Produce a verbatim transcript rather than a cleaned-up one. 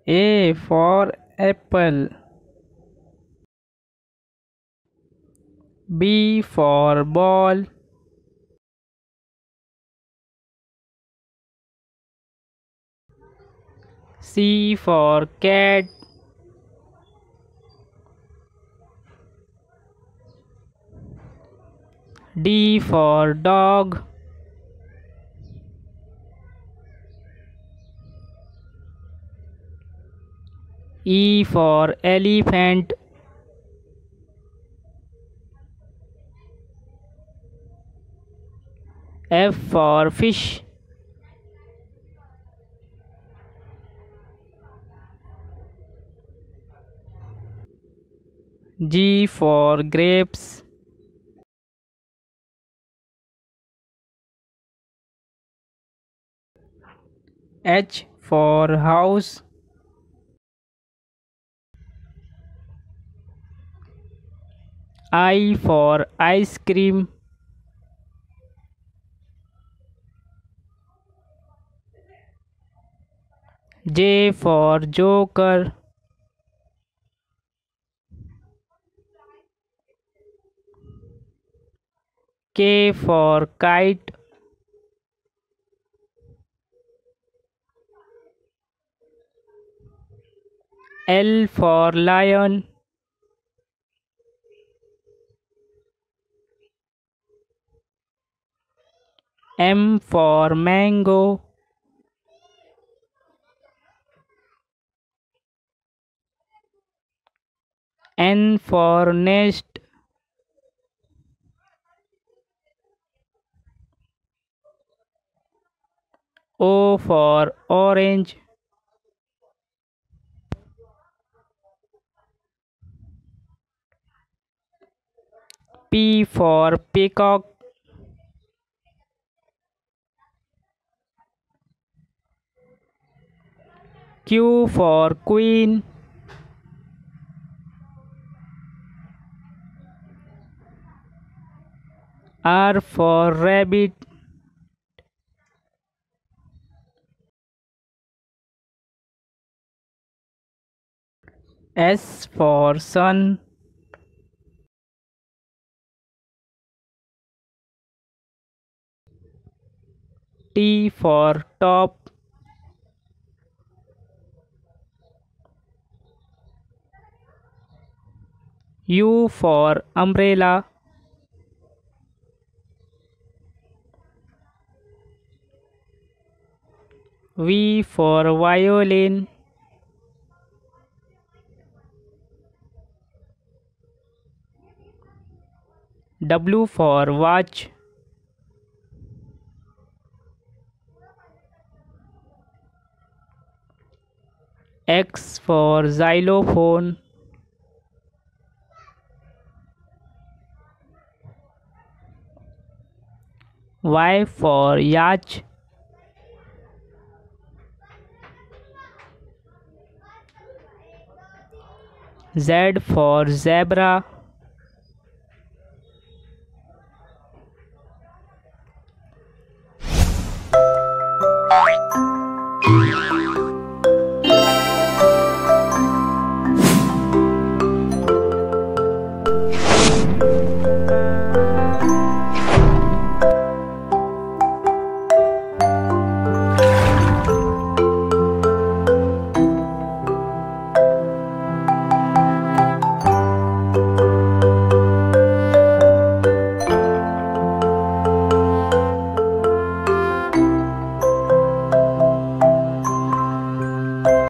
A for apple. B for ball. C for cat. D for dog. E for elephant. F for fish. G for grapes. H for house. I for ice cream. J for joker. K for kite. L for lion. M for mango. N for nest. O for orange. P for peacock. Q for queen. R for rabbit. S for sun. T for top. U for umbrella. V for violin. W for watch. X for xylophone. Y for yacht. Z for zebra.